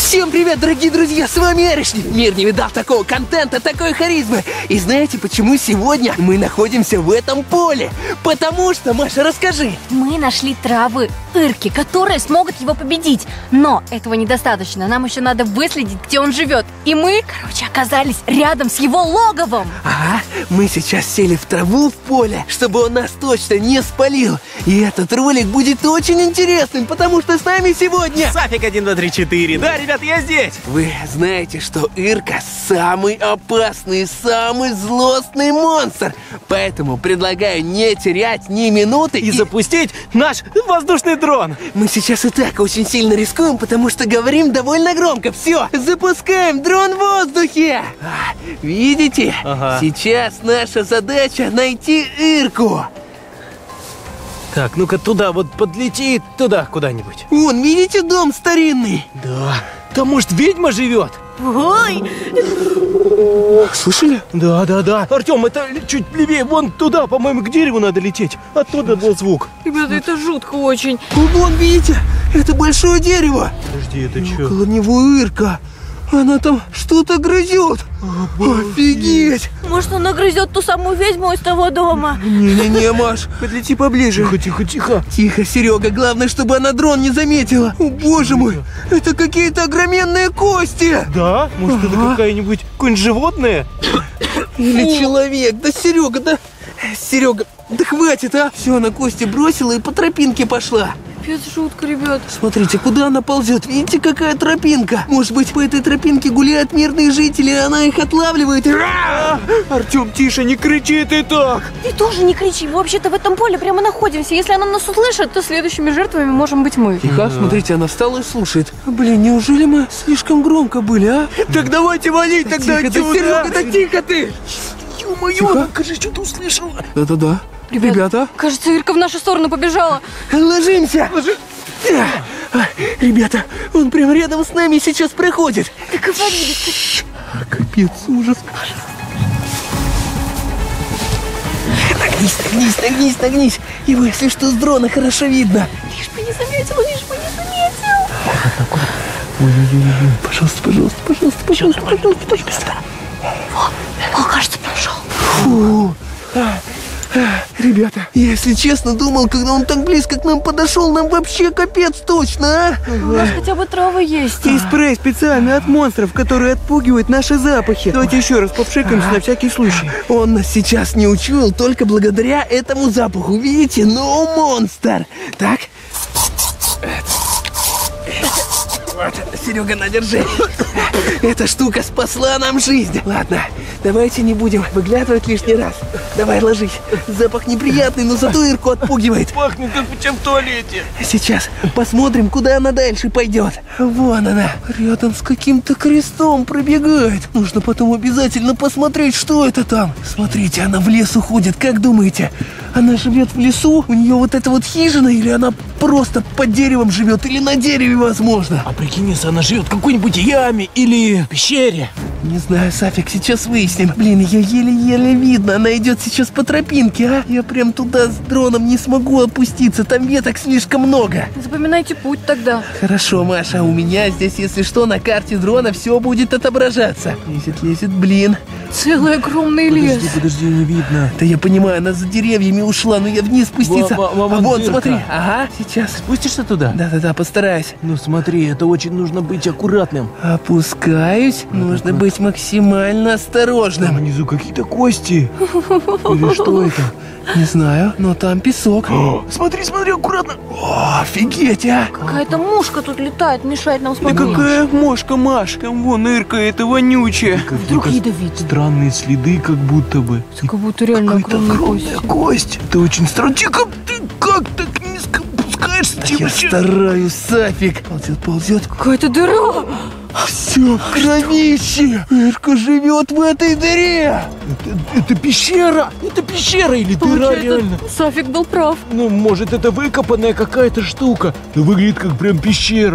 Всем привет, дорогие друзья, с вами Эришни. Мир не видал такого контента, такой харизмы. И знаете, почему сегодня мы находимся в этом поле? Потому что, Маша, расскажи. Мы нашли травы Ирки, которые смогут его победить. Но этого недостаточно, нам еще надо выследить, где он живет. И мы, оказались рядом с его логовом. Ага, мы сейчас сели в траву в поле, чтобы он нас точно не спалил. И этот ролик будет очень интересным, потому что с нами сегодня... Сафик 1, 2, 3, 4. Да, ребят, я здесь. Вы знаете, что Ирка самый опасный, самый злостный монстр. Поэтому предлагаю не терять ни минуты И запустить наш воздушный дрон. Мы сейчас и так очень сильно рискуем, потому что говорим довольно громко. Все, запускаем дрон в воздухе. Видите? Ага. Сейчас наша задача найти Ирку. Так, ну-ка туда, вот подлети туда куда-нибудь. Вон, видите дом старинный? Да. Там, может, ведьма живет? Ой! Слышали? Да. Артем, это чуть левее, вон туда, по-моему, к дереву надо лететь. Оттуда был звук. Ребята, это жутко очень. Вон, видите? Это большое дерево. Подожди, это что? Около него Ирка. Она там что-то грызет. Офигеть! Может, он нагрызет ту самую ведьму из того дома? Не-не-не, Маш, подлети поближе. Тихо. Тихо, Серега, главное, чтобы она дрон не заметила. О, боже мой, это какие-то огроменные кости. Да? Может, это какое-нибудь животное? Или человек. Да, Серега, да хватит, а. Все, она кости бросила и по тропинке пошла. Пипец, жутко, ребят. Смотрите, куда она ползет. Видите, какая тропинка? Может быть, по этой тропинке гуляют мирные жители, и она их отлавливает. Артем, тише, не кричи ты так. Ты тоже не кричи, мы вообще-то в этом поле прямо находимся. Если она нас услышит, то следующими жертвами можем быть мы. Тихо, смотрите, она встала и слушает. Блин, неужели мы слишком громко были, а? Так давайте валить тогда Тихо, отсюда. Серега, да тихо ты! Ё-моё, она, кажется, что-то услышала. Да-да-да. Ребята, Кажется, Ирка в нашу сторону побежала. ложимся! Ребята, он прямо рядом с нами сейчас проходит. Договорились. Капец, ужас. Нагнись. Его, если что, с дрона хорошо видно. Лишь бы не заметил. Ой. Пожалуйста. О, кажется, прошел. Фу. Ребята, я, если честно, думал, когда он так близко к нам подошел, нам вообще капец точно, а? У нас хотя бы травы есть. И спрей специально от монстров, которые отпугивают наши запахи. Давайте еще раз попшикаемся на всякий случай. Он нас сейчас не учуял только благодаря этому запаху. Видите? No монстр. Так. Вот, Серега, надержи. Эта штука спасла нам жизнь. Ладно, давайте не будем выглядывать лишний раз. Давай, ложись. Запах неприятный, но зато Ирку отпугивает. Пахнет, как чем в туалете. Сейчас посмотрим, куда она дальше пойдет. Вон она, рядом с каким-то крестом пробегает. Нужно потом обязательно посмотреть, что это там. Смотрите, она в лес уходит. Как думаете, она живет в лесу? У нее вот эта вот хижина, или она просто под деревом живет, или на дереве, возможно? А прикинь, если она живет в какой-нибудь яме или пещере. Не знаю, Сафик, сейчас выясним. Блин, ее еле-еле видно. Она идет сейчас по тропинке, а? Я прям туда с дроном не смогу опуститься. Там веток слишком много. Запоминайте путь тогда. Хорошо, Маша, у меня здесь, если что, на карте дрона все будет отображаться. Лезет, блин. Целый огромный лес. Подожди, не видно. Да я понимаю, она за деревьями ушла, но я вниз спуститься. Вон Вон, дырка. смотри. Ага, сейчас. Спустишься туда? Да, постараюсь. Ну смотри, это очень нужно быть аккуратным. Опускаюсь. Нужно быть максимально осторожным. Внизу какие-то кости. Или что это? Не знаю, но там песок. Смотри, аккуратно. О, офигеть, а! Какая-то мушка тут летает, мешает нам Да спокойно. какая мошка, Маш, там вон Ирка, это вонючая. Вдруг ядовит. Странные следы, как будто бы. Как будто реально огромные кости. Кость. Это очень странно. Тихо, ты как так низко опускаешься? Я стараюсь, Сафик. Ползет. Какая-то дыра. Все в кровище. Ирка живет в этой дыре. Это пещера. Это пещера или дыра реально? Сафик был прав. Ну, может, это выкопанная какая-то штука. Но выглядит как прям пещера.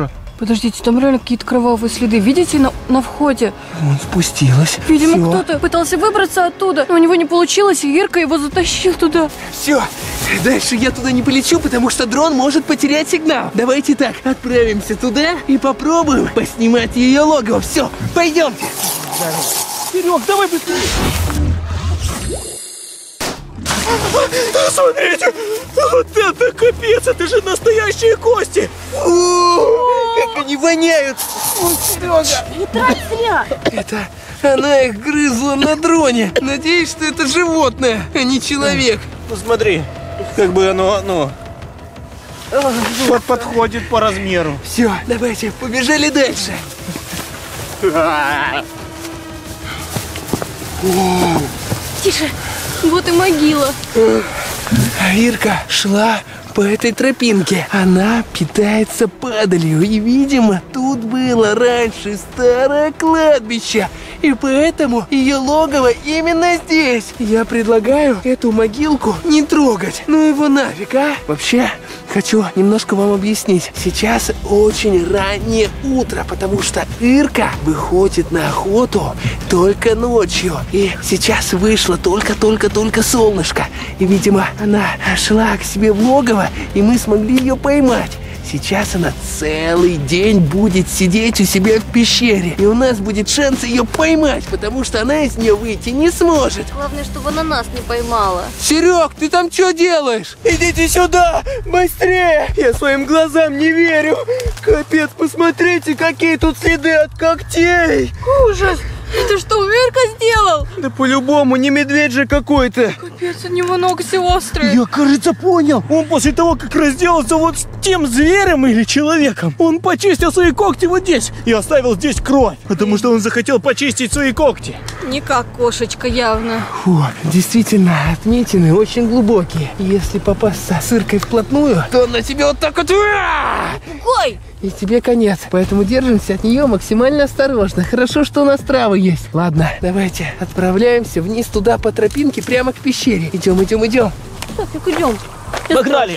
Подождите, там реально какие-то кровавые следы. Видите, на входе? Вон спустилась. Видимо, Всё. кто-то пытался выбраться оттуда, но у него не получилось, и Ирка его затащил туда. Все, дальше я туда не полечу, потому что дрон может потерять сигнал. Давайте так, отправимся туда и попробуем поснимать ее логово. Все, пойдемте. Серег, давай быстрее! Смотрите! Вот это капец! Это же настоящие кости! Как они воняют! Не трать зря! Это она их грызла на дроне. Надеюсь, что это животное, а не человек. Ну смотри, как бы оно подходит по размеру. Все, давайте, побежали дальше. Тише, вот и могила. Ирка шла по этой тропинке. Она питается падалью. И, видимо, тут было раньше старое кладбище. И поэтому ее логово именно здесь. Я предлагаю эту могилку не трогать. Ну его нафиг, а? Вообще, хочу немножко вам объяснить. Сейчас очень раннее утро, потому что Ирка выходит на охоту только ночью. И сейчас вышло только солнышко. И, видимо, она шла к себе в логово, и мы смогли ее поймать. Сейчас она целый день будет сидеть у себя в пещере. И у нас будет шанс ее поймать, потому что она из нее выйти не сможет. Главное, чтобы она нас не поймала. Серег, ты там что делаешь? Идите сюда! Быстрее! Я своим глазам не верю! Капец, посмотрите, какие тут следы от когтей! Ужас! Это что, Ирка сделал? Да по-любому не медведь же какой-то! Капец, у него ногти острые. Я, кажется, понял. Он после того, как разделался вот с тем зверем или человеком, он почистил свои когти вот здесь и оставил здесь кровь, потому что он захотел почистить свои когти. Не как кошечка, явно. Фу, действительно, отметины очень глубокие. Если попасться с Иркой вплотную, то на тебя вот так вот... Ой! И тебе конец. Поэтому держимся от нее максимально осторожно. Хорошо, что у нас травы есть. Ладно, давайте отправляемся вниз туда по тропинке прямо к пещере. Идем. Так, идем. Погнали!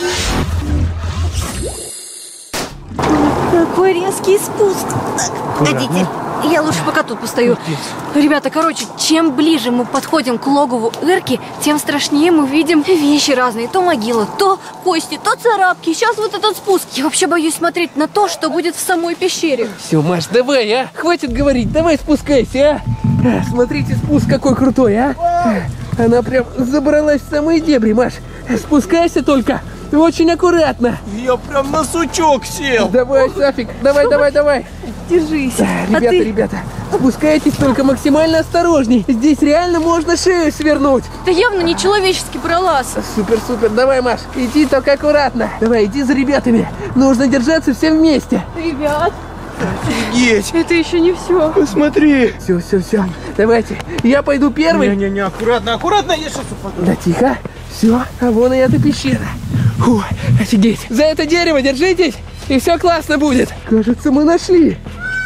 Какой резкий спуск. Погодите, я лучше пока тут постою. Ребята, короче, чем ближе мы подходим к логову Ирки, тем страшнее мы видим вещи разные. То могила, то кости, то царапки. Сейчас вот этот спуск. Я вообще боюсь смотреть на то, что будет в самой пещере. Все, Маш, давай, а? Хватит говорить, давай спускайся, а? Смотрите, спуск какой крутой, а? Она прям забралась в самые дебри, Маш. Спускайся только. Очень аккуратно. Я прям на сучок сел. Давай, Сафик, давай. Держись. Ребята, спускайтесь только максимально осторожней. Здесь реально можно шею свернуть. Это явно не человеческий пролаз. Супер, давай, Маш, иди только аккуратно. Давай, иди за ребятами. Нужно держаться всем вместе. Ребят, Офигеть. это еще не все. Посмотри. Все. Давайте, я пойду первый. Не, аккуратно, я сейчас упаду. Да тихо. Все, а вон и эта пещера. Фу, офигеть. За это дерево держитесь, и все классно будет. Кажется, мы нашли.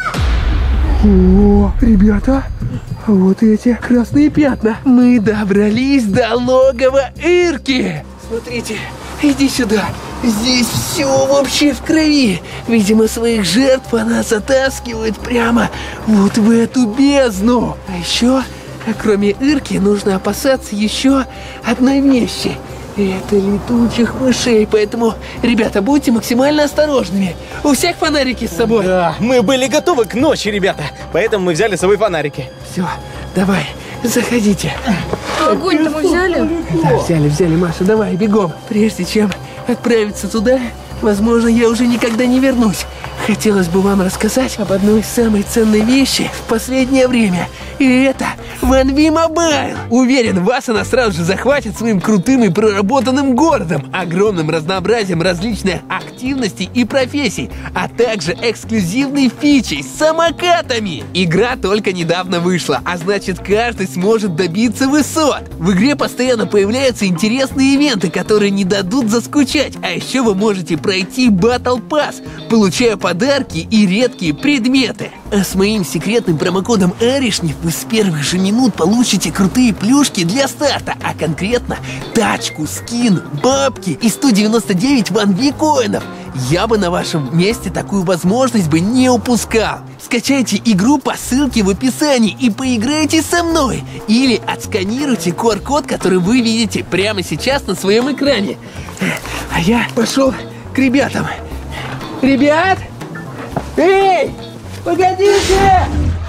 О, ребята, вот эти красные пятна. Мы добрались до логова Ирки. Смотрите, иди сюда. Здесь все вообще в крови. Видимо, своих жертв она затаскивает прямо вот в эту бездну. А еще, кроме Ирки, нужно опасаться еще одной вещи. Это летучих мышей, поэтому, ребята, будьте максимально осторожными. У всех фонарики с собой. Да, мы были готовы к ночи, ребята, поэтому мы взяли с собой фонарики. Все, давай, заходите. Огонь-то мы взяли? Да, взяли, Маша, давай, бегом. Прежде чем отправиться туда, возможно, я уже никогда не вернусь. Хотелось бы вам рассказать об одной из самой ценной вещи в последнее время. И это One V Mobile. Уверен, вас она сразу же захватит своим крутым и проработанным городом, огромным разнообразием различных активностей и профессий, а также эксклюзивной фичей с самокатами. Игра только недавно вышла, а значит, каждый сможет добиться высот. В игре постоянно появляются интересные ивенты, которые не дадут заскучать. А еще вы можете пройти Battle Pass, получая подарки и редкие предметы. А с моим секретным промокодом Аришнев вы с первых же минут получите крутые плюшки для старта, а конкретно тачку, скин, бабки и 199 ван-ви-коинов. Я бы на вашем месте такую возможность бы не упускал. Скачайте игру по ссылке в описании и поиграйте со мной. Или отсканируйте QR-код, который вы видите прямо сейчас на своем экране. А я пошел к ребятам. Ребят! Эй! Погодите!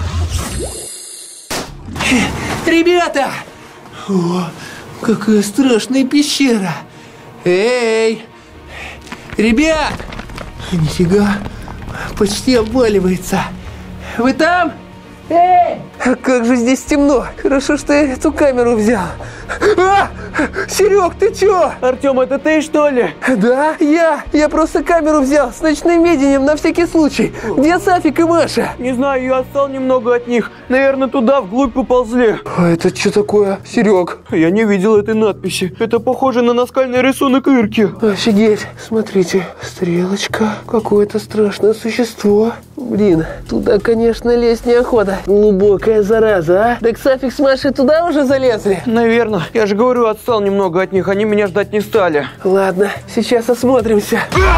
Ребята! О, какая страшная пещера! Эй! Ребят! Нифига, почти обваливается. Вы там? Эй! А как же здесь темно. Хорошо, что я эту камеру взял. А! Серег, ты чё? Артем, это ты, что ли? Да, я просто камеру взял с ночным видением на всякий случай. Где Сафик и Маша? Не знаю, я отстал немного от них. Наверное, туда, вглубь поползли. А это что такое, Серег? Я не видел этой надписи. Это похоже на наскальный рисунок Ирки. Офигеть, смотрите, стрелочка, какое-то страшное существо. Блин, туда, конечно, лезть неохота. Глубокая зараза, а? Так Сафик с Машей туда уже залезли? Наверное. Я же говорю, отстал немного от них. Они меня ждать не стали. Ладно, сейчас осмотримся.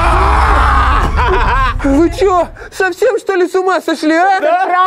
Вы чё, совсем что ли с ума сошли, а?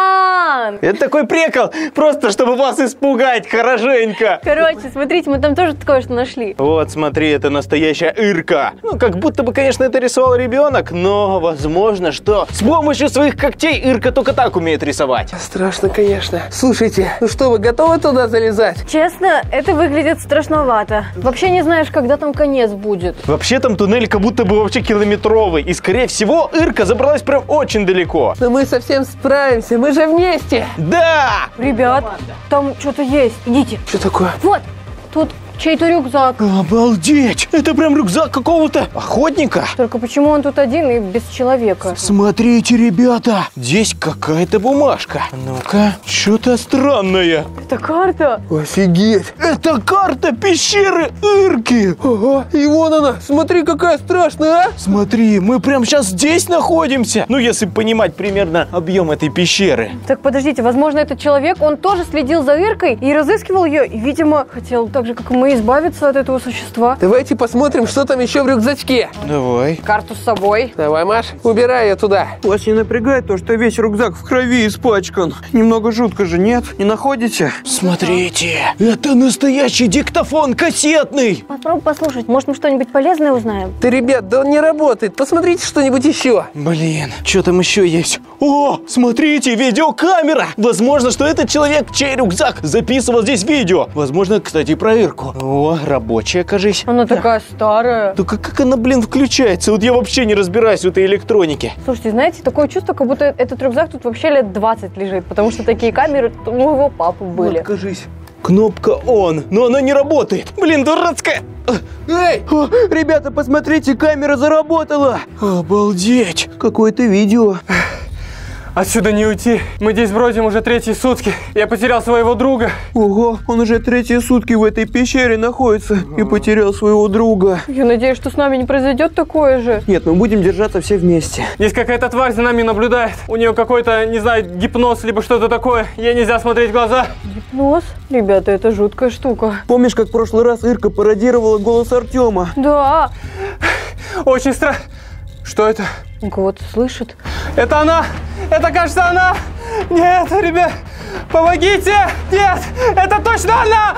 Пранк! Это такой прикол, просто чтобы вас испугать хорошенько. Короче, смотрите, мы там тоже кое-что нашли. Вот, смотри, это настоящая Ирка. Ну, как будто бы, конечно, это рисовал ребенок, но возможно, что с помощью своих когтей Ирка только так умеет рисовать. Страшно, конечно. Слушайте, ну что, вы готовы туда залезать? Честно, это выглядит страшновато. Вообще не знаешь, когда там конец будет. Вообще там туннель как будто бы вообще километровый, и скорее всего Ирка забралась прям очень далеко. Но мы совсем справимся, мы же вместе. Да! Ребят, там что-то есть. Идите. Что такое? Вот, тут чей-то рюкзак. Обалдеть! Это прям рюкзак какого-то охотника. Только почему он тут один и без человека? Смотрите, ребята, здесь какая-то бумажка. Ну-ка, что-то странное. Это карта. Офигеть. Это карта пещеры Ирки. Ага, и вон она, смотри, какая страшная, а? Смотри, мы прям сейчас здесь находимся. Ну, если понимать примерно объем этой пещеры. Так подождите, возможно, этот человек, он тоже следил за Иркой и разыскивал ее, и, видимо, хотел так же, как и мы, избавиться от этого существа. Давайте посмотрим, что там еще в рюкзачке. Давай. Карту с собой. Давай, Маш, убирай ее туда. Вас не напрягает то, что весь рюкзак в крови испачкан? Немного жутко же, нет? Не находите? Смотрите, это настоящий диктофон кассетный. Попробуй послушать, может, мы что-нибудь полезное узнаем. Да, ребят, да он не работает. Посмотрите что-нибудь еще. Блин, что там еще есть? О, смотрите, видеокамера. Возможно, что этот человек, чей рюкзак, записывал здесь видео. Возможно, кстати, про Ирку. О, рабочая, кажись. Она такая старая. Только как она, блин, включается? Вот я вообще не разбираюсь в этой электронике. Слушайте, знаете, такое чувство, как будто этот рюкзак тут вообще лет 20 лежит, потому что такие камеры у моего папы были. Вот, кажись. Кнопка «Он», но она не работает. Блин, дурацкая. Эй! О, ребята, посмотрите, камера заработала. Обалдеть. Какое-то видео. Отсюда не уйти. Мы здесь бродим уже 3-й сутки. Я потерял своего друга. Ого, он уже 3-й сутки в этой пещере находится и потерял своего друга. Я надеюсь, что с нами не произойдет такое же. Нет, мы будем держаться все вместе. Здесь какая-то тварь за нами наблюдает. У нее какой-то, не знаю, гипноз, либо что-то такое. Ей нельзя смотреть в глаза. Гипноз? Ребята, это жуткая штука. Помнишь, как в прошлый раз Ирка пародировала голос Артема? Да. Очень страшно. Что это? Кого-то слышит. Это она! Это, кажется, она! Нет, ребят! Помогите! Нет! Это точно она!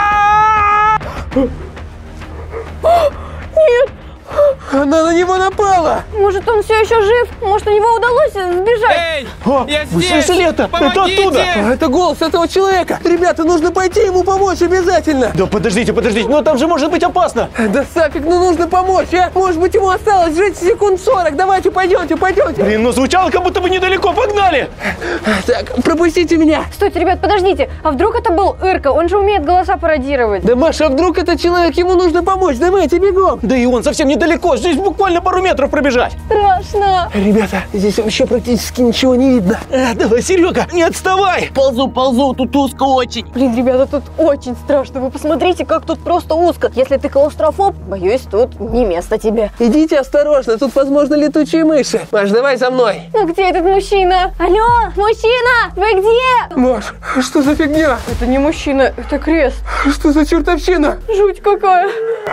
Нет! Она на него напала! Может, он все еще жив? Может, у него удалось сбежать? Эй! О, Я вы здесь! слышали это? Это Помогите! оттуда! А это голос этого человека! Ребята, нужно пойти ему помочь обязательно! Да подождите, ну там же может быть опасно! Да, Сафик, ну нужно помочь, а? Может быть, ему осталось жить секунд 40. Давайте, пойдемте. Блин, ну звучало, как будто бы недалеко, погнали! Так, пропустите меня. Стойте, ребят, подождите. А вдруг это был Ирка? Он же умеет голоса пародировать. Да, Маша, а вдруг это человек? Ему нужно помочь. Давайте, бегом. Да и он совсем недалеко, здесь буквально пару метров пробежать. Страшно. Ребята, здесь вообще практически ничего не видно. Давай, Серега, не отставай. Ползу, тут узко очень. Блин, ребята, тут очень страшно. Вы посмотрите, как тут просто узко. Если ты клаустрофоб, боюсь, тут не место тебе. Идите осторожно, тут, возможно, летучие мыши. Маш, давай за мной. Ну где этот мужчина? Алло, мужчина, вы где? Маш, что за фигня? Это не мужчина, это крест. Что за чертовщина? Жуть какая.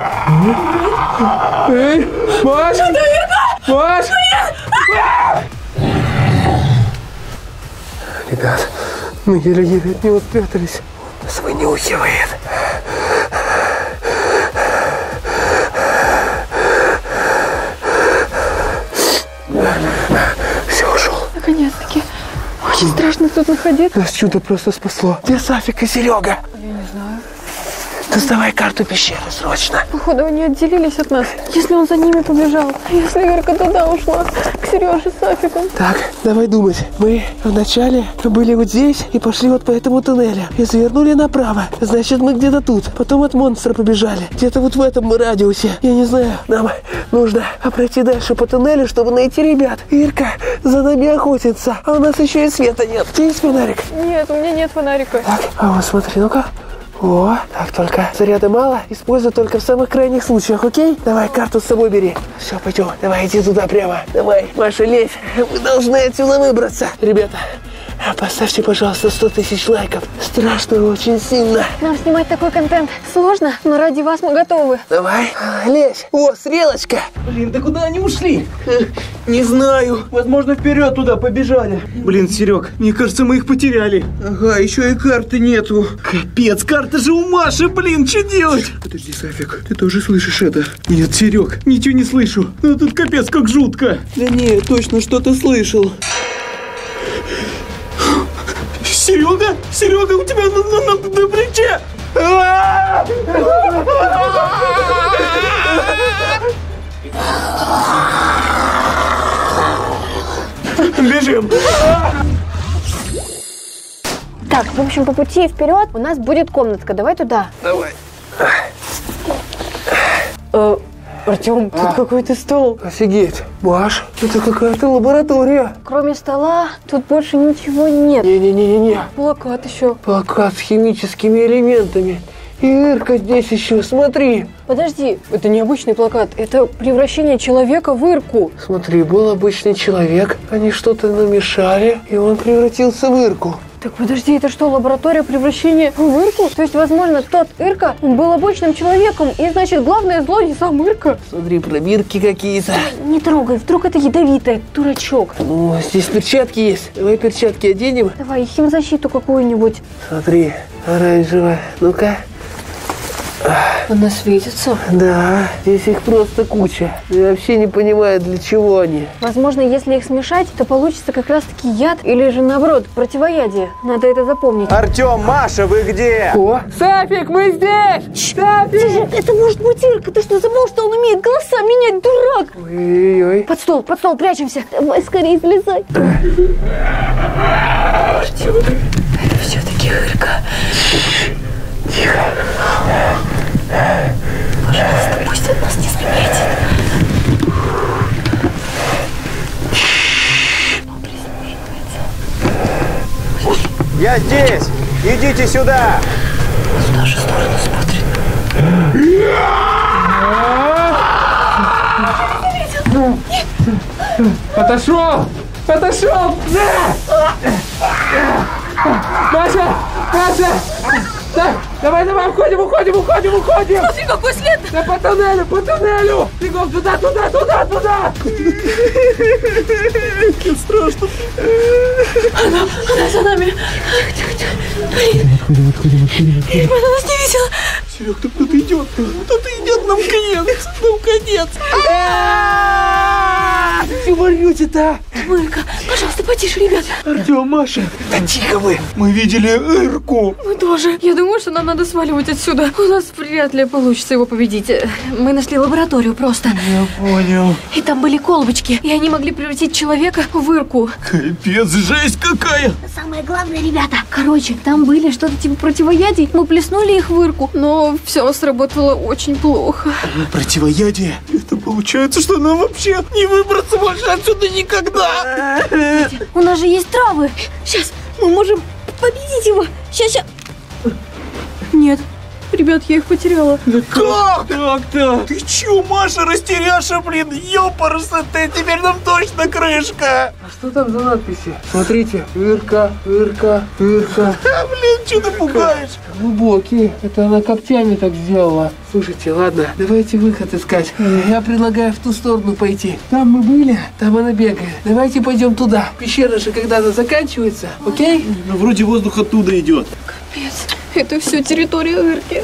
Эй, Маш! Маш! Ребят, мы еле-еле от него спрятались. Нас вынюхивает. Все, ушел. Наконец-таки. Очень страшно тут находиться. Нас чудо просто спасло. Где Сафик и Серега? Я не знаю. Доставай карту пещеры срочно. Походу, они отделились от нас. Если он за ними побежал, а если Ирка туда ушла, к Сереже с Афиком. Так, давай думать. Мы вначале были вот здесь и пошли вот по этому туннелю. И завернули направо. Значит, мы где-то тут. Потом от монстра побежали. Где-то вот в этом радиусе. Я не знаю. Нам нужно пройти дальше по туннелю, чтобы найти ребят. Ирка за нами охотится. А у нас еще и света нет. У тебя есть фонарик? Нет, у меня нет фонарика. Так, а вот смотри, ну-ка. О, так, только заряда мало. Используй только в самых крайних случаях, окей? Давай, карту с собой бери. Все, пойдем. Давай, иди туда прямо. Давай, Маша, лезь. Мы должны отсюда выбраться. Ребята, поставьте, пожалуйста, 100 тысяч лайков. Страшно очень сильно. Нам снимать такой контент сложно, но ради вас мы готовы. Давай, лезь. О, стрелочка. Блин, да куда они ушли? Не знаю. Возможно, вперед туда побежали. Блин, Серег, мне кажется, мы их потеряли. Ага, еще и карты нету. Капец, карта же у Маши, блин, что делать? Подожди, Сафик, ты тоже слышишь это? Нет, Серег, ничего не слышу. Ну тут капец, как жутко. Да не, точно что-то слышал. Серега? Серега, у тебя на плече! Бежим! Так, в общем, по пути вперед у нас будет комнатка. Давай туда. Давай. Артем, тут какой-то стол. Офигеть. Маш, это какая-то лаборатория. Кроме стола, тут больше ничего нет. Не-не-не-не-не. Плакат еще. Плакат с химическими элементами. И Ирка здесь еще, смотри. Подожди, это не обычный плакат, это превращение человека в Ирку. Смотри, был обычный человек, они что-то намешали, и он превратился в Ирку. Так подожди, это что, лаборатория превращения в Ирку? То есть, возможно, тот Ирка был обычным человеком, и значит, главное злодей сам Ирка? Смотри, пробирки какие-то. Не трогай, вдруг это ядовитое, дурачок. Ну, здесь перчатки есть. Давай перчатки оденем. Давай, химзащиту какую-нибудь. Смотри, оранжевая. Ну-ка. Она светится. Да, здесь их просто куча. Я вообще не понимаю, для чего они. Возможно, если их смешать, то получится как раз-таки яд или же, наоборот, противоядие. Надо это запомнить. Артем, Маша, вы где? О, Сафик, мы здесь! Сафик! Это может быть Ирка. Ты что, забыл, что он умеет голоса менять, дурак? Ой-ой-ой. Под стол, прячемся. Давай скорее слезай. Все-таки Ирка. Тихо. Пожалуйста, пусть он нас не заметит. Он прислушивается. Я здесь! Идите сюда! В нашу сторону смотрит. Отошел! Отошел! Маша! Маша! Так, давай, уходим! Смотри, какой след! Да по туннелю! Бегом туда! Страшно. Она за нами. Тихо. Блин. Отходим. Ребята, нас не видела. Серег, там кто-то идет. Нам конец. Чего орете-то? Ирка, пожалуйста, потише, ребята. Артем, Маша. Да тихо вы! Мы видели Ирку. Мы тоже. Я думаю, что нам надо сваливать отсюда. У нас вряд ли получится его победить. Мы нашли лабораторию просто. Я понял. И там были колбочки, и они могли превратить человека в Ирку. Капец, жесть какая. Самое главное, ребята. Короче, там были что-то типа противоядий. Мы плеснули их в Ирку, но все сработало очень плохо. Противоядие? Это Получается, что нам вообще не выбраться больше отсюда никогда. У нас же есть травы. Сейчас мы можем победить его. Сейчас. Нет, ребят, я их потеряла. Как? Так-то. Ты чё, Маша, растеряша, блин? Ёпарасы ты, теперь нам точно крышка. А что там за надписи? Смотрите, Ирка, Ирка, Ирка. А, блин, чё ты пугаешь? Глубокие. Это она когтями так сделала. Слушайте, ладно, давайте выход искать. Я предлагаю в ту сторону пойти. Там мы были, там она бегает. Давайте пойдем туда. Пещера же когда-то заканчивается, окей? Ну, вроде воздух оттуда идет. Капец, это все территория Ирки.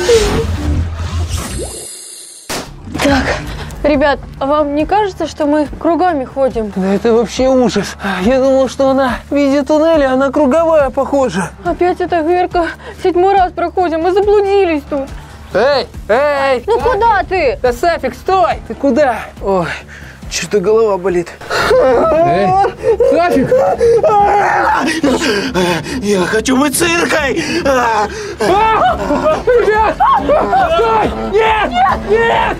Так, ребят, а вам не кажется, что мы кругами ходим? Да это вообще ужас. Я думал, что она в виде туннеля, она круговая, похожа. Опять эта Ирка. 7-й раз проходим, мы заблудились тут. Эй, эй! Ну куда ты? Да Сафик, стой! Ты куда? Ой, что-то голова болит. Эй, Сафик! Я хочу быть циркой! Ребят! Стой! Нет! Нет!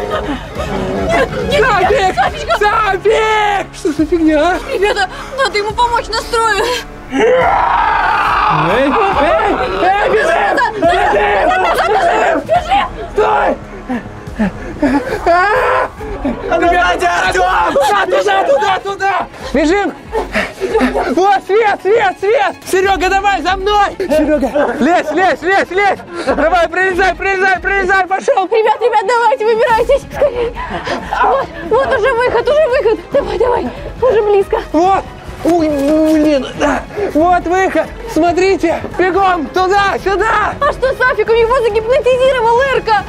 Нет! Сафик! Сафик! Что за фигня, а? Ребята, надо ему помочь настрою. Эй! Эй! Бежим! Бежим! Стой! Ребята, Артём! Туда! Бежим! Вот, свет! Серега, давай, за мной! Серега, лезь! Давай, пролезай, пошел! Ребят, давайте, выбирайтесь. Скорее. Вот уже выход. Давай, уже близко. Вот! Ой, блин! Вот выход! Смотрите! Бегом! Туда! Сюда! А что с Сафиком? Его загипнотизировал Ирка.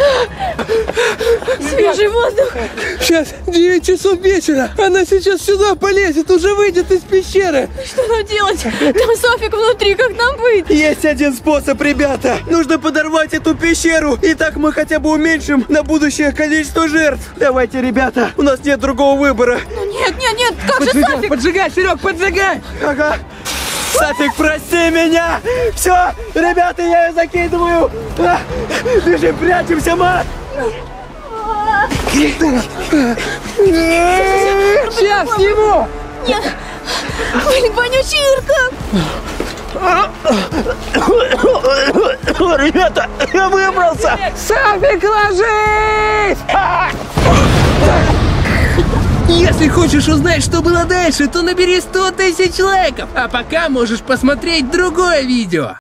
Свежий воздух. Сейчас 9 часов вечера! Она сейчас сюда полезет, уже выйдет из пещеры! Что нам делать? Там Сафик внутри, как нам быть? Есть один способ, ребята. Нужно подорвать эту пещеру. И так мы хотя бы уменьшим на будущее количество жертв. Давайте, ребята, у нас нет другого выбора. Нет, как же Сафик? Поджигай, Серег, поджигай! Ага. Сафик, прости меня! Все, ребята, я ее закидываю! Бежим, прячемся, Ма! Сейчас сниму! Нет. Блин, вонючий Ирка. Ребята, я выбрался! Сафик, ложись! Если хочешь узнать, что было дальше, то набери 100 000 лайков. А пока можешь посмотреть другое видео.